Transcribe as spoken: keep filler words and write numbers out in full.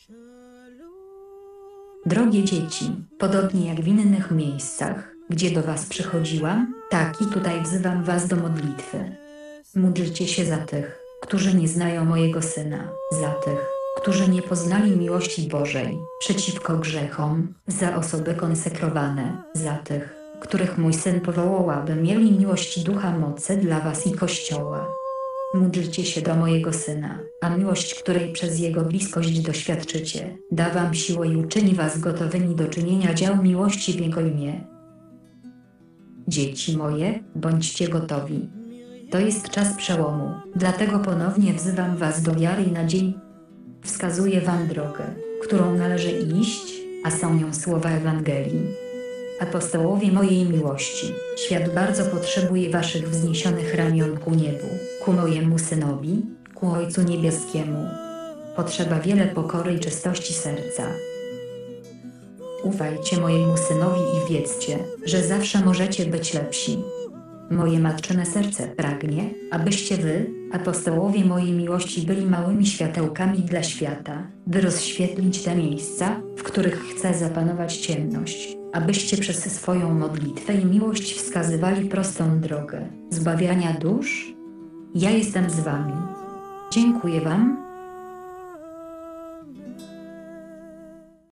Drogie dzieci, podobnie jak w innych miejscach, gdzie do was przychodziłam, tak i tutaj wzywam was do modlitwy. Módlcie się za tych, którzy nie znają mojego Syna, za tych, którzy nie poznali miłości Bożej, przeciwko grzechom, za osoby konsekrowane, za tych, których mój Syn powołał, aby mieli miłość Ducha mocy dla was i Kościoła. Módlcie się do mojego Syna, a miłość, której przez Jego bliskość doświadczycie, da wam siłę i uczyni was gotowymi do czynienia dzieł miłości w Jego imię. Dzieci moje, bądźcie gotowi. To jest czas przełomu, dlatego ponownie wzywam was do wiary i nadziei. Wskazuję wam drogę, którą należy iść, a są nią słowa Ewangelii. Apostołowie mojej miłości, świat bardzo potrzebuje waszych wzniesionych ramion ku niebu, ku mojemu Synowi, ku Ojcu Niebieskiemu. Potrzeba wiele pokory i czystości serca. Ufajcie mojemu Synowi i wiedzcie, że zawsze możecie być lepsi. Moje matczyne serce pragnie, abyście wy, apostołowie mojej miłości, byli małymi światełkami dla świata, by rozświetlić te miejsca, w których chce zapanować ciemność, abyście przez swoją modlitwę i miłość wskazywali prostą drogę zbawiania dusz. Ja jestem z wami. Dziękuję wam,